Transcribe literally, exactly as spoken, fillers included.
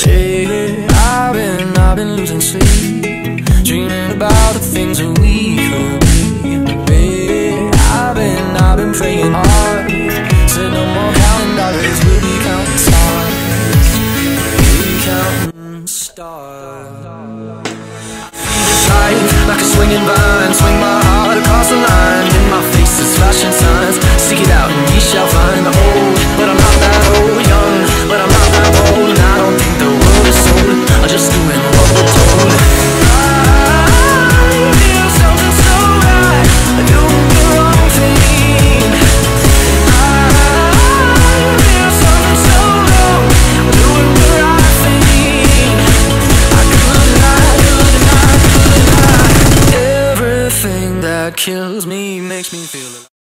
Lately, I've been, I've been losing sleep, dreaming about the things that we could be. Baby, I've been, I've been praying hard. Said no more counting dollars, we'll be counting stars. We'll be counting stars. Feed this life like a swinging vine, swing my heart across the line. In my face is flashing signs.